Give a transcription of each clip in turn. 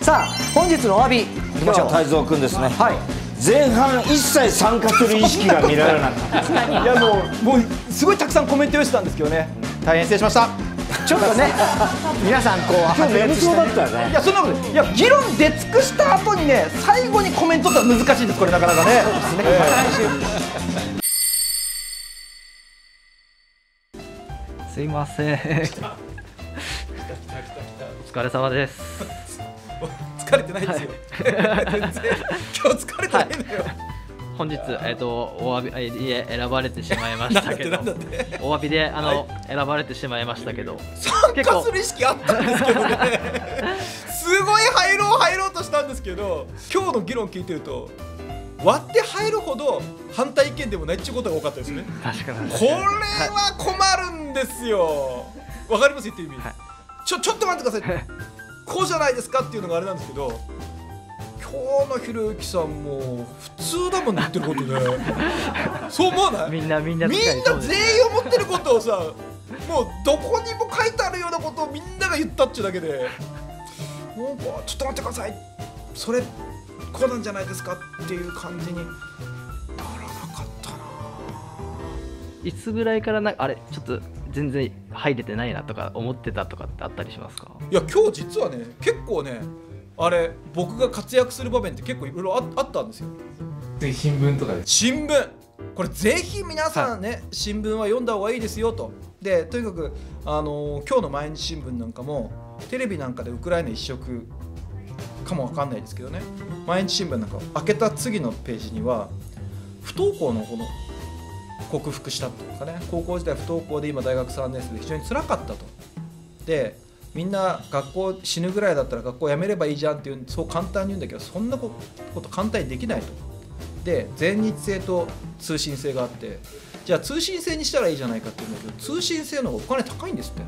さあ本日のお詫びいきましょう。 太蔵君ですね。 はい。 前半一切参加する意識が見られなかった。 いやもうすごいたくさんコメント用意してたんですけどね。大変失礼しました。 ちょっとね皆さんこう今日眠そうだったよね。 いやそんなこといや議論出尽くした後にね最後にコメントって難しいですこれなかなかね。 すいません。お疲れ様です。 疲れてないですよ。全然今日疲れてないのよ。 本日お詫び選ばれてしまいましたけど、お詫びで選ばれてしまいましたけど、 参加する意識あったんですけどね。すごい入ろうとしたんですけど、今日の議論聞いてると割って入るほど反対意見でもないっていうことが多かったですね。 確かにこれは困るんですよ。わかります言ってる意味。ちょっと待ってください。こうじゃないですかっていうのがあれなんですけど、今日のひろゆきさんも普通だもんね言ってることね。そう思わない？みんな全員思ってることをさ、もうどこにも書いてあるようなことをみんなが言ったっちゅうだけで、もうちょっと待ってください、それこうなんじゃないですかっていう感じにならなかったな。 いつぐらいからあれちょっと全然入れてないなとか思ってたとかってあったりしますか？ いや今日実はね結構ねあれ僕が活躍する場面って結構いろいろあったんですよ。 新聞とかで新聞これぜひ皆さんね、はい、新聞は読んだ方がいいですよと。でとにかく今日の毎日新聞なんかもテレビなんかでウクライナ一色かもわかんないですけどね、毎日新聞なんか開けた次のページには不登校のこの克服したっていうかね、高校時代不登校で今大学3年生で非常に辛かったと。でみんな学校死ぬぐらいだったら学校辞めればいいじゃんっていうそう簡単に言うんだけど、そんなこと簡単にできないと。で全日制と通信制があって、じゃあ通信制にしたらいいじゃないかっていうんだけど、通信制の方がお金高いんですって。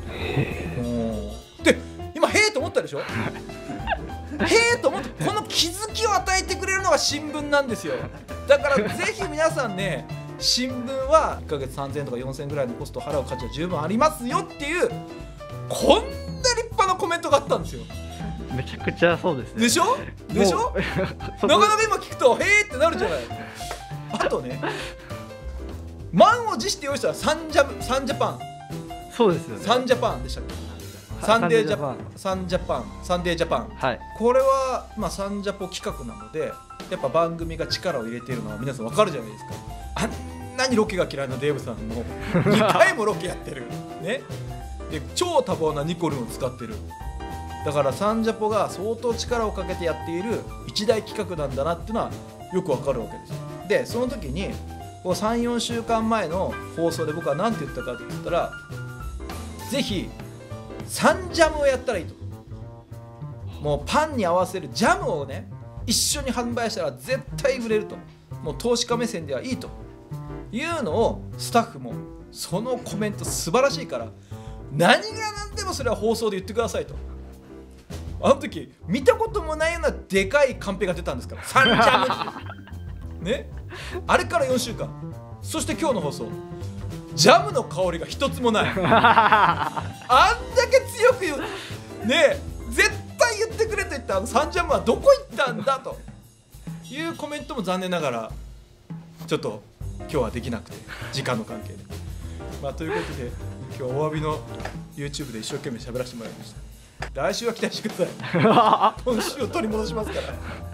で今へえと思ったでしょ。へえと思って、この気づきを与えてくれるのが新聞なんですよ。だからぜひ皆さんね、新聞は1ヶ月3000円とか4000円ぐらいのコストを払う価値は十分ありますよっていう、こんな立派なコメントがあったんですよ。 めちゃくちゃそうですね。 でしょでしょなかなか今聞くとへーってなるじゃない。あとね、満を持して用意したらサンジャパン。 そうですよね。 サンジャパンでしたっけ？サンデージャパン、はい、これは、まあ、サンジャポ企画なのでやっぱ番組が力を入れているのは皆さん分かるじゃないですか。あんなにロケが嫌いなデーブさんも2回もロケやってる、ね、で超多忙なニコルンを使ってる。だからサンジャポが相当力をかけてやっている一大企画なんだなっていうのはよく分かるわけですよ。でその時に3、4週間前の放送で僕は何て言ったかって言ったら、ぜひサンジャムをやったらいいと。もうパンに合わせるジャムをね一緒に販売したら絶対売れると。もう投資家目線ではいいというのをスタッフもそのコメント素晴らしいから何が何でもそれは放送で言ってくださいと。あの時見たこともないようなでかいカンペが出たんですから、サンジャムってね。あれから4週間、そして今日の放送ジャムの香りが一つもない。あんだけ強く言うねえ、絶対言ってくれと言ったサンジャムはどこ行ったんだというコメントも残念ながらちょっと今日はできなくて、時間の関係で。まあということで今日お詫びの YouTube で一生懸命喋らせてもらいました。来週は期待してください。今週を取り戻しますから。